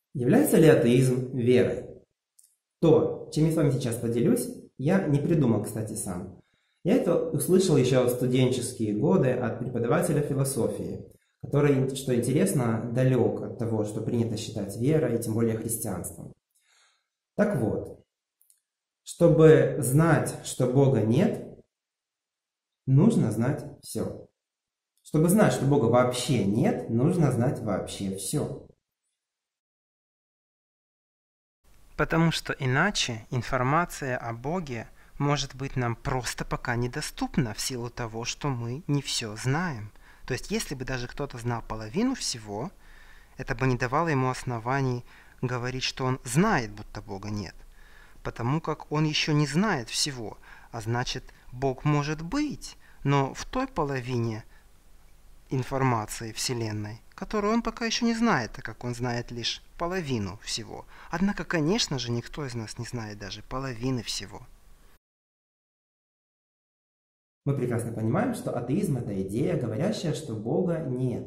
Является ли атеизм верой? То, чем я с вами сейчас поделюсь, я не придумал, кстати, сам. Я это услышал еще в студенческие годы от преподавателя философии, который, что интересно, далек от того, что принято считать верой, и тем более христианством. Так вот, чтобы знать, что Бога нет, нужно знать все. Чтобы знать, что Бога вообще нет, нужно знать вообще все. Потому что иначе информация о Боге может быть нам просто пока недоступна в силу того, что мы не все знаем. То есть если бы даже кто-то знал половину всего, это бы не давало ему оснований говорить, что он знает, будто Бога нет. Потому как он еще не знает всего, а значит, Бог может быть, но в той половине информации Вселенной, которую он пока еще не знает, так как он знает лишь половину всего. Однако, конечно же, никто из нас не знает даже половины всего. Мы прекрасно понимаем, что атеизм – это идея, говорящая, что Бога нет.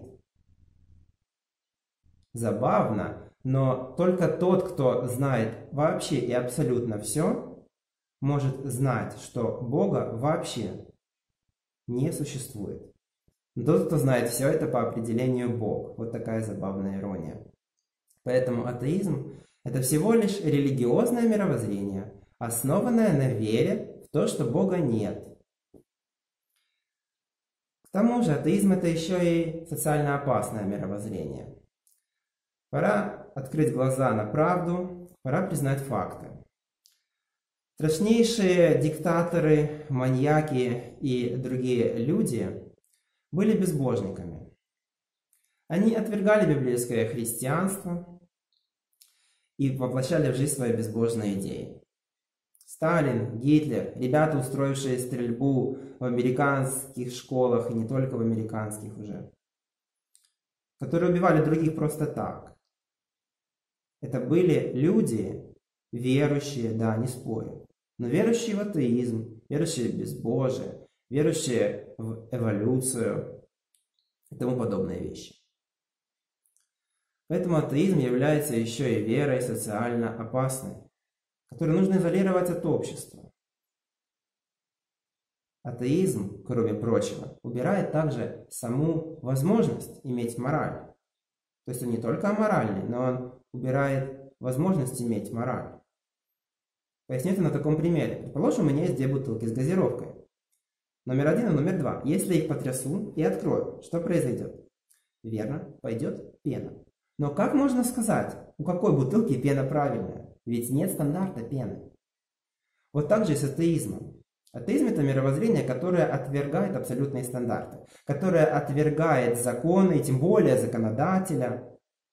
Забавно, но только тот, кто знает вообще и абсолютно все, может знать, что Бога вообще не существует. Но тот, кто знает все, это по определению Бог. Вот такая забавная ирония. Поэтому атеизм – это всего лишь религиозное мировоззрение, основанное на вере в то, что Бога нет. К тому же атеизм – это еще и социально опасное мировоззрение. Пора открыть глаза на правду, пора признать факты. Страшнейшие диктаторы, маньяки и другие люди были безбожниками. Они отвергали библейское христианство и воплощали в жизнь свои безбожные идеи. Сталин, Гитлер, ребята, устроившие стрельбу в американских школах, и не только в американских уже, которые убивали других просто так. Это были люди, верующие, да, не спорю, но верующие в атеизм, верующие в безбожие, верующие в эволюцию и тому подобные вещи. Поэтому атеизм является еще и верой социально опасной, которую нужно изолировать от общества. Атеизм, кроме прочего, убирает также саму возможность иметь мораль. То есть он не только аморальный, но он убирает возможность иметь мораль. Поясню это на таком примере. Предположим, у меня есть две бутылки с газировкой. Номер 1 и номер 2. Если я их потрясу и открою, что произойдет? Верно, пойдет пена. Но как можно сказать, у какой бутылки пена правильная? Ведь нет стандарта пены. Вот так же и с атеизмом. Атеизм – это мировоззрение, которое отвергает абсолютные стандарты, которое отвергает законы, и тем более законодателя.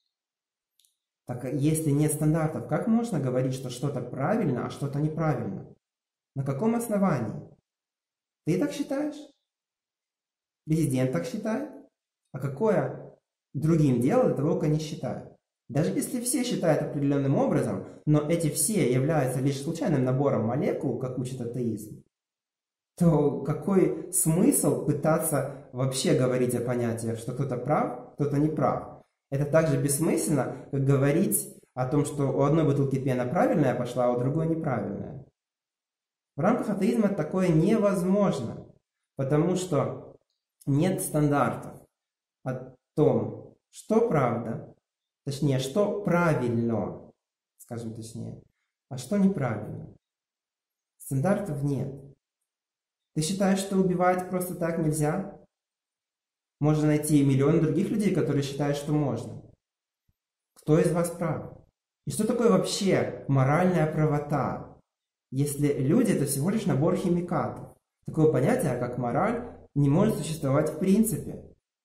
Так если нет стандартов, как можно говорить, что что-то правильно, а что-то неправильно? На каком основании? Ты так считаешь? Президент так считает? А какое другим дело, того не считают? Даже если все считают определенным образом, но эти все являются лишь случайным набором молекул, как учит атеизм, то какой смысл пытаться вообще говорить о понятиях, что кто-то прав, кто-то не прав? Это так же бессмысленно, как говорить о том, что у одной бутылки пена правильная пошла, а у другой неправильная. В рамках атеизма такое невозможно, потому что нет стандартов о том, что правда, точнее, что правильно, скажем точнее, а что неправильно. Стандартов нет. Ты считаешь, что убивать просто так нельзя? Можно найти миллион других людей, которые считают, что можно. Кто из вас прав? И что такое вообще моральная правота, если люди – это всего лишь набор химикатов? Такое понятие, как мораль, не может существовать в принципе.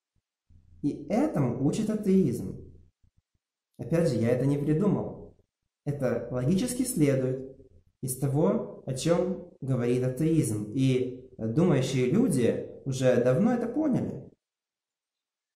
И этому учит атеизм. Опять же, я это не придумал. Это логически следует из того, о чем говорит атеизм. И думающие люди уже давно это поняли.